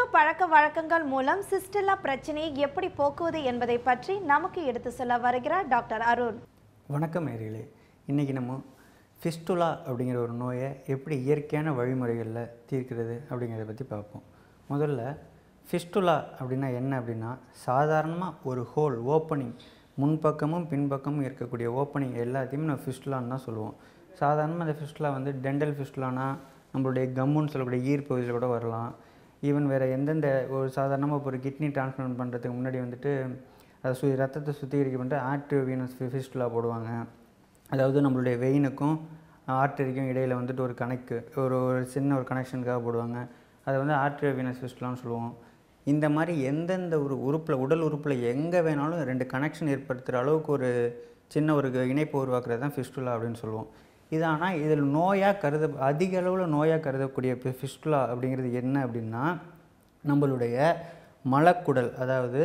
பழக்கவழக்கங்கள் மூலம் சிஸ்டெல்லா பிரச்சனையை எப்படி போக்குவது என்பதை பற்றி நமக்கு எடுத்து சொல்ல வருகிறார் டாக்டர் அருண். வணக்கம் நேயர்களே. இன்றைக்கி நம்ம ஃபிஸ்டுலா அப்படிங்கிற ஒரு நோயை எப்படி இயற்கையான வழிமுறைகளில் தீர்க்கிறது அப்படிங்கிறத பற்றி பார்ப்போம். முதல்ல ஃபிஸ்டுலா அப்படின்னா என்ன அப்படின்னா, சாதாரணமாக ஒரு ஹோல் ஓப்பனிங், முன்பக்கமும் பின்பக்கமும் இருக்கக்கூடிய ஓப்பனிங் எல்லாத்தையுமே நம்ம ஃபிஸ்டுலான்னு தான் சொல்லுவோம். சாதாரணமாக அந்த ஃபிஸ்டுலா வந்து ஃபிஸ்டுலானா நம்மளுடைய கம்முன்னு சொல்லக்கூடிய ஈர்ப்பகுதியில் கூட வரலாம். ஈவன் வேறு எந்தெந்த ஒரு சாதாரணமாக ஒரு கிட்னி டிரான்ஸ்பிளான்ட் பண்ணுறதுக்கு முன்னாடி வந்துட்டு அதை ரத்தத்தை சுத்திகரிக்க பண்ணிட்டு ஆர்டரி வீனஸ் ஃபிஸ்டுலா போடுவாங்க. அதாவது நம்மளுடைய வெயினுக்கும் ஆர்டரிக்கும் இடையில் வந்துட்டு ஒரு ஒரு சின்ன ஒரு கனெக்ஷனுக்காக போடுவாங்க. அதை வந்து ஆர்டரி வீனஸ் ஃபிஸ்டுலான்னு சொல்லுவோம். இந்த மாதிரி எந்தெந்த ஒரு உறுப்பில், உடல் உறுப்பில் எங்கே வேணாலும் 2 கனெக்ஷன் ஏற்படுத்துகிற அளவுக்கு ஒரு சின்ன ஒரு இணைப்பு உருவாக்குறது தான் ஃபிஸ்டுலா அப்படின்னு சொல்லுவோம். இது ஆனால் இதில் அதிக அளவில் நோயாக கருதக்கூடிய ஃபிஸ்டுலா அப்படிங்கிறது என்ன அப்படின்னா, நம்மளுடைய மலக்குடல், அதாவது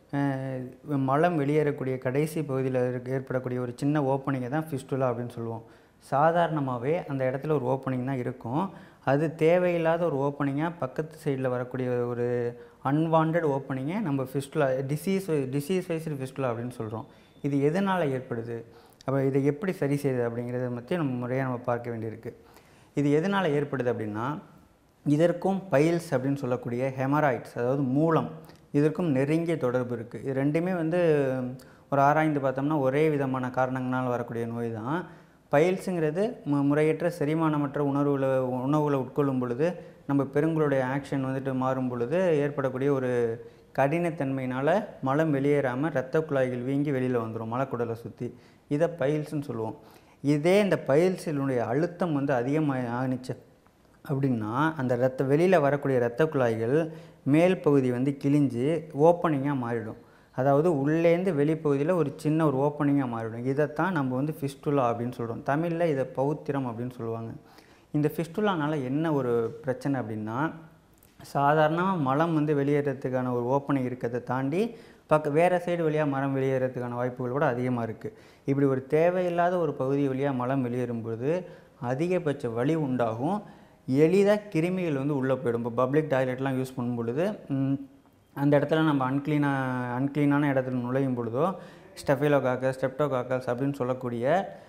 மலம் வெளியேறக்கூடிய கடைசி பகுதியில் ஏற்படக்கூடிய ஒரு சின்ன ஓப்பனிங்கை தான் ஃபிஸ்டுலா அப்படின்னு சொல்லுவோம். சாதாரணமாகவே அந்த இடத்துல ஒரு ஓப்பனிங் தான் இருக்கும். அது தேவையில்லாத ஒரு ஓப்பனிங்காக பக்கத்து சைடில் வரக்கூடிய ஒரு அன்வான்ட் ஓப்பனிங்கை நம்ம ஃபிஸ்டுலா டிசீஸ் வைஸ்டு ஃபிஸ்டுலா அப்படின்னு சொல்கிறோம். இது எதனால் ஏற்படுது, அப்போ இதை எப்படி சரி செய்யுது அப்படிங்கிறத பற்றி நம்ம முறையாக பார்க்க வேண்டியிருக்கு. இது எதனால் ஏற்படுது அப்படின்னா, இதற்கும் பைல்ஸ் அப்படின்னு சொல்லக்கூடிய ஹெமராய்ட்ஸ், அதாவது மூலம், இதற்கும் நெருங்கிய தொடர்பு இருக்குது. இது ரெண்டுமே வந்து ஒரு ஆராய்ந்து பார்த்தோம்னா ஒரே விதமான காரணங்களால் வரக்கூடிய நோய் தான். பைல்ஸுங்கிறது முறையற்ற செரிமானமற்ற உணவுகளை உட்கொள்ளும் பொழுது நம்ம பெருங்குளுடைய ஆக்ஷன் வந்துட்டு மாறும் பொழுது ஏற்படக்கூடிய ஒரு கடினத்தன்மையினால் மலம் வெளியேறாமல் இரத்த குழாய்கள் வீங்கி வெளியில் வந்துடும் மலக்குடலை சுற்றி. இதை பைல்ஸ்ன்னு சொல்லுவோம். இதே இந்த பைல்ஸினுடைய அழுத்தம் வந்து அதிகமாக ஆணிச்சு அப்படின்னா, அந்த வெளியில் வரக்கூடிய இரத்த குழாய்கள் மேல் பகுதி வந்து கிழிஞ்சு ஓப்பனிங்காக மாறிடும். அதாவது உள்ளேருந்து வெளிப்பகுதியில் ஒரு சின்ன ஒரு ஓப்பனிங்காக மாறிடும். இதைத்தான் நம்ம வந்து ஃபிஸ்டுலா அப்படின்னு சொல்கிறோம். தமிழில் இதை பௌத்திரம் அப்படின்னு சொல்லுவாங்க. இந்த ஃபிஸ்டுலானால் என்ன ஒரு பிரச்சனை அப்படின்னா, சாதாரணமாக மலம் வந்து வெளியேறதுக்கான ஒரு ஓப்பனிங் இருக்கிறத தாண்டி வேறு சைடு வழியாக மலம் வெளியேறதுக்கான வாய்ப்புகள் கூட அதிகமாக இருக்குது. இப்படி ஒரு தேவையில்லாத ஒரு பகுதி வழியாக மலம் வெளியேறும்போது அதிகபட்ச வலி உண்டாகும். எளிதாக கிருமிகள் வந்து உள்ளே போயிடும். இப்போ பப்ளிக் டாய்லெட்லாம் யூஸ் பண்ணும் பொழுது அந்த இடத்துல நம்ம அன்க்ளீனான இடத்துல நுழையும் பொழுதோ ஸ்டெப்டோகாக்கஸ் அப்படின்னு சொல்லக்கூடிய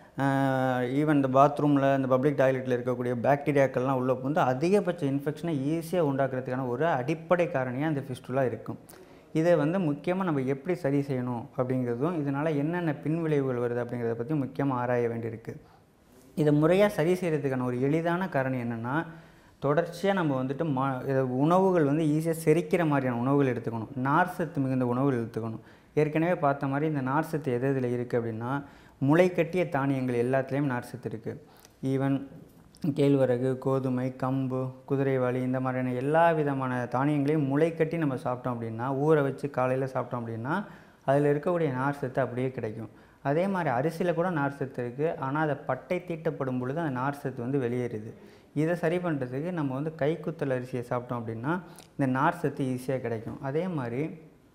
ஈவன் இந்த பாத்ரூமில், இந்த பப்ளிக் டாய்லெட்டில் இருக்கக்கூடிய பாக்டீரியாக்கள்லாம் உள்ளே வந்து அதிகபட்ச இன்ஃபெக்ஷனை ஈஸியாக உண்டாக்குறதுக்கான ஒரு அடிப்படை காரணியாக அந்த ஃபிஸ்டுலா இருக்கும். இதை வந்து முக்கியமாக நம்ம எப்படி சரி செய்யணும் அப்படிங்கிறதும், இதனால் என்னென்ன பின்விளைவுகள் வருது அப்படிங்கிறத பற்றி முக்கியமாக ஆராய வேண்டியிருக்கு. இதை முறையாக சரி செய்கிறதுக்கான ஒரு எளிதான காரணம் என்னென்னா, தொடர்ச்சியாக நம்ம வந்துட்டு உணவுகள் வந்து ஈஸியாக செரிக்கிற மாதிரியான உணவுகள் எடுத்துக்கணும். நார்சத்து மிகுந்த உணவுகள் எடுத்துக்கணும். ஏற்கனவே பார்த்த மாதிரி இந்த நார்சத்து எதில் இருக்குது அப்படின்னா, முளைக்கட்டிய தானியங்கள் எல்லாத்துலேயும் நார்சத்து இருக்குது. ஈவன் கேழ்வரகு, கோதுமை, கம்பு, குதிரைவாளி, இந்த மாதிரியான எல்லா விதமான தானியங்களையும் முளைக்கட்டி நம்ம சாப்பிட்டோம் அப்படின்னா, ஊற வச்சு காலையில் சாப்பிட்டோம் அப்படின்னா அதில் இருக்கக்கூடிய நார்சத்து அப்படியே கிடைக்கும். அதே மாதிரி அரிசியில் கூட நார்சத்து இருக்குது. ஆனால் அதை பட்டை தீட்டப்படும் பொழுது அந்த நார்சத்து வந்து வெளியேறுது. இதை சரி பண்ணுறதுக்கு நம்ம வந்து கைக்குத்தல் அரிசியை சாப்பிட்டோம் அப்படின்னா இந்த நார்சத்து ஈஸியாக கிடைக்கும். அதே மாதிரி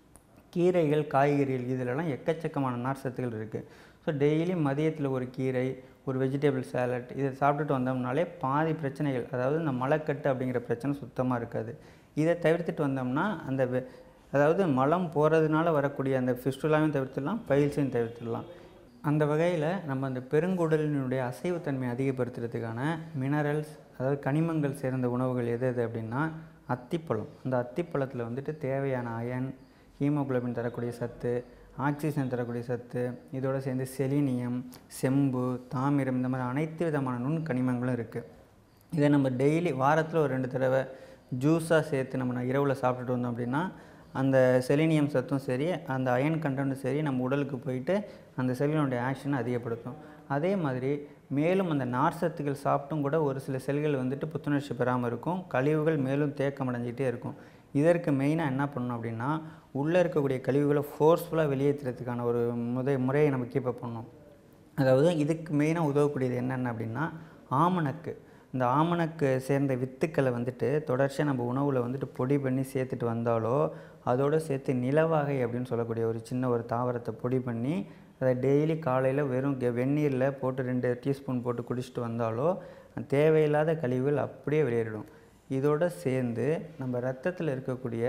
கீரைகள், காய்கறிகள், இதிலெல்லாம் எக்கச்சக்கமான நார்சத்துகள் இருக்குது. ஸோ டெய்லி மதியத்தில் ஒரு கீரை, ஒரு வெஜிடபிள் சாலட் இதை சாப்பிட்டுட்டு வந்தோம்னாலே பாதி பிரச்சனைகள், அதாவது இந்த மலக்கட்டு அப்படிங்கிற பிரச்சனை சுத்தமாக இருக்காது. இதை தவிர்த்துட்டு வந்தோம்னா அதாவது மலம் போகிறதுனால வரக்கூடிய அந்த ஃபிஸ்டுலாவையும் தவிர்த்துடலாம், பைல்ஸையும் தவிர்த்துடலாம். அந்த வகையில் நம்ம அந்த பெருங்குடலினுடைய அசைவுத்தன்மை அதிகப்படுத்துறதுக்கான மினரல்ஸ், அதாவது கனிமங்கள் சேர்ந்த உணவுகள் எது அப்படின்னா அத்திப்பழம். அந்த அத்திப்பழத்தில் வந்துட்டு தேவையான அயன், ஹீமோகுளோபின் தரக்கூடிய சத்து, ஆக்சிஜன் தரக்கூடிய சத்து, இதோடு சேர்ந்து செலினியம், செம்பு, தாமிரம், இந்த மாதிரி அனைத்து விதமான கனிமங்களும் இருக்குது. இதை நம்ம டெய்லி வாரத்தில் ஒரு 2 தடவை ஜூஸாக சேர்த்து நம்ம இரவில் சாப்பிட்டுட்டு வந்தோம் அப்படின்னா அந்த செலினியம் சத்தும் சரி, அந்த அயன் கண்டென்ட்டும் சரி நம்ம உடலுக்கு போயிட்டு அந்த செல்களுடைய ஆக்ஷனை அதிகப்படுத்தும். அதே மாதிரி மேலும் அந்த நார்சத்துக்கள் சாப்பிட்டும் கூட ஒரு சில செல்கள் வந்துட்டு புத்துணர்ச்சி பெறாமல் இருக்கும். கழிவுகள் மேலும் தேக்கம் அடைஞ்சிக்கிட்டே இருக்கும். இதற்கு மெயினாக என்ன பண்ணணும் அப்படின்னா, உள்ளே இருக்கக்கூடிய கழிவுகளை ஃபோர்ஸ்ஃபுல்லாக வெளியேற்றுறதுக்கான ஒரு முறையை நம்ம கீப்பப் பண்ணணும். அதாவது இதுக்கு மெயினாக உதவக்கூடியது என்னென்ன அப்படின்னா ஆமணக்கு. இந்த ஆமணக்கு சேர்ந்த வித்துக்களை வந்துட்டு தொடர்ச்சியாக நம்ம உணவில் வந்துட்டு பொடி பண்ணி சேர்த்துட்டு வந்தாலோ, அதோடு சேர்த்து நிலவாகை அப்படின்னு சொல்லக்கூடிய ஒரு சின்ன ஒரு தாவரத்தை பொடி பண்ணி அதை டெய்லி காலையில் வெறும் வெந்நீரில் போட்டு 2 டீஸ்பூன் போட்டு குடிச்சிட்டு வந்தாலோ தேவையில்லாத கழிவுகள் அப்படியே வெளியேறிடும். இதோடு சேர்ந்து நம்ம ரத்தத்தில் இருக்கக்கூடிய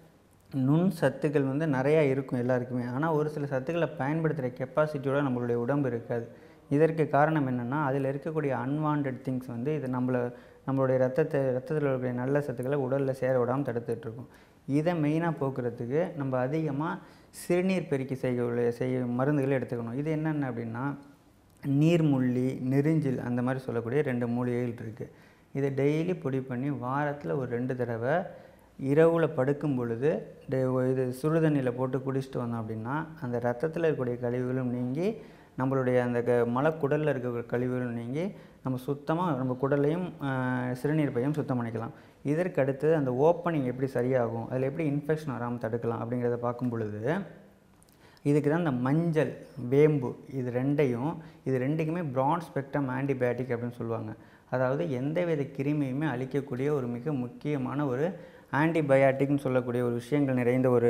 நுண் சத்துக்கள் வந்து நிறையா இருக்கும் எல்லாருக்குமே. ஆனால் ஒரு சில சத்துக்களை பயன்படுத்துகிற கெப்பாசிட்டியோடு நம்மளுடைய உடம்பு இருக்காது. இதற்கு காரணம் என்னென்னா, அதில் இருக்கக்கூடிய அன்வான்ட் திங்ஸ் வந்து இது நம்மளுடைய ரத்தத்தில் இருக்கக்கூடிய நல்ல சத்துக்களை உடலில் சேர விடாமல் தடுத்துட்ருக்கும். இதை மெயினாக போக்குறதுக்கு நம்ம அதிகமாக சிறுநீர் பெருக்கி செய்ய மருந்துகளை எடுத்துக்கணும். இது என்னென்ன அப்படின்னா, நீர்முள்ளி, நெரிஞ்சில் அந்த மாதிரி சொல்லக்கூடிய 2 மூலிகைகள் இருக்குது. இதை டெய்லி பொடி பண்ணி வாரத்தில் ஒரு 2 தடவை இரவில் படுக்கும் பொழுது இது சுடுதண்ணியில் போட்டு குடிச்சிட்டு வந்தோம் அப்படின்னா, அந்த ரத்தத்தில் இருக்கக்கூடிய கழிவுகளும் நீங்கி நம்மளுடைய அந்த மலக்குடலில் இருக்கக்கூடிய கழிவுகளும் நீங்கி நம்ம சுத்தமாக நம்ம குடலையும் சிறுநீர் பையும் சுத்தம் பண்ணிக்கலாம். இதற்கு அடுத்து அந்த ஓப்பனிங் எப்படி சரியாகும், அதில் எப்படி இன்ஃபெக்ஷன் வராமல் தடுக்கலாம் அப்படிங்கிறத பார்க்கும் பொழுது, இதுக்கு தான் இந்த மஞ்சள், வேம்பு இது ரெண்டுக்குமே ப்ராட் ஸ்பெக்ட்ரம் ஆன்டிபயோட்டிக் அப்படின்னு சொல்லுவாங்க. அதாவது எந்தவித கிருமியுமே அழிக்கக்கூடிய ஒரு மிக முக்கியமான ஒரு ஆன்டிபயோட்டிக்னு சொல்லக்கூடிய ஒரு விஷயங்கள் நிறைந்த ஒரு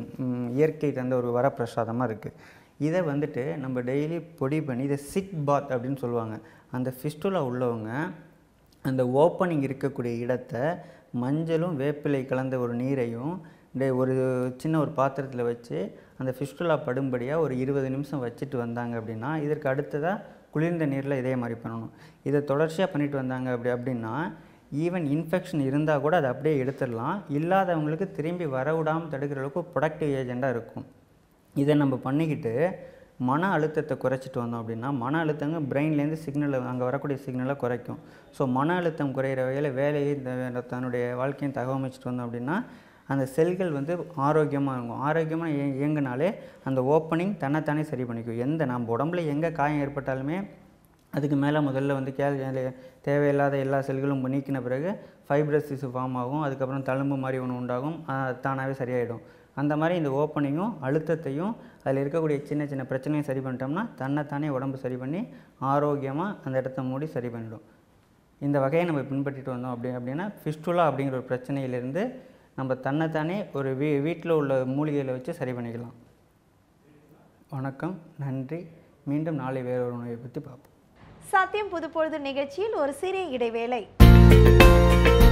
இயற்கை தந்த ஒரு வரப்பிரசாதமாக இருக்குது. இதை வந்துட்டு நம்ம டெய்லி பொடி பண்ணி இதை சிக் பாத் அப்படின்னு சொல்லுவாங்க. அந்த ஃபிஸ்டுலா உள்ளவங்க அந்த ஓப்பனிங் இருக்கக்கூடிய இடத்தை மஞ்சளும் வேப்பிலை கலந்த ஒரு நீரையும் ஒரு சின்ன ஒரு பாத்திரத்தில் வச்சு அந்த ஃபிஸ்டுலா படும்படியாக ஒரு 20 நிமிஷம் வச்சுட்டு வந்தாங்க அப்படின்னா, இதற்கு அடுத்ததாக குளிர்ந்த நீரில் இதே மாதிரி பண்ணணும். இதை தொடர்ச்சியாக பண்ணிட்டு வந்தாங்க அப்படின்னா ஈவன் இன்ஃபெக்ஷன் இருந்தால் கூட அதை அப்படியே எடுத்துடலாம். இல்லாதவங்களுக்கு திரும்பி வர விடாமல் தடுக்கிற அளவுக்கு ப்ரொடக்டிவ் ஏஜெண்டாக இருக்கும். இதை நம்ம பண்ணிக்கிட்டு மன அழுத்தத்தை குறைச்சிட்டு வந்தோம் அப்படின்னா, மன அழுத்தங்க பிரெயின்லேருந்து சிக்னலை அங்கே வரக்கூடிய சிக்னலை குறைக்கும். ஸோ மன அழுத்தம் குறையிற வகையில் வேலையை தன்னுடைய வாழ்க்கையை தகவமைச்சிட்டு வந்தோம் அப்படின்னா, அந்த செல்கள் வந்து ஆரோக்கியமாக இருக்கும். ஆரோக்கியமாக இயங்கினாலே அந்த ஓப்பனிங் தன்னைத்தானே சரி பண்ணிக்கும். நம்ம உடம்புல எங்கே காயம் ஏற்பட்டாலுமே அதுக்கு மேலே முதல்ல வந்து தேவையில்லாத எல்லா செல்களும் நீக்கின பிறகு ஃபைப்ரஸ் டிஷ்யூ ஃபார்ம் ஆகும். அதுக்கப்புறம் தழும்பு மாதிரி ஒன்று உண்டாகும். தானாகவே சரியாயிடும். அந்த மாதிரி இந்த ஓப்பனிங்கும் அழுத்தத்தையும் அதில் இருக்கக்கூடிய சின்ன சின்ன பிரச்சனையும் சரி பண்ணிட்டோம்னா தன்னைத்தானே உடம்பு சரி பண்ணி ஆரோக்கியமாக அந்த இடத்த மூடி சரி பண்ணிடும். இந்த வகையை நம்ம பின்பற்றிட்டு வந்தோம் அப்படின்னா ஃபிஸ்டுலா அப்படிங்கிற ஒரு பிரச்சனையிலேருந்து நம்ம தன்னைத்தானே ஒரு வீட்டில் உள்ள மூலிகைகளை வச்சு சரி பண்ணிக்கலாம். வணக்கம், நன்றி. மீண்டும் நாளை வேறொரு நோயை பற்றி பார்ப்போம். சத்தியம் புதுப்பொழுது நிகழ்ச்சியில் ஒரு சிறிய இடைவேளை.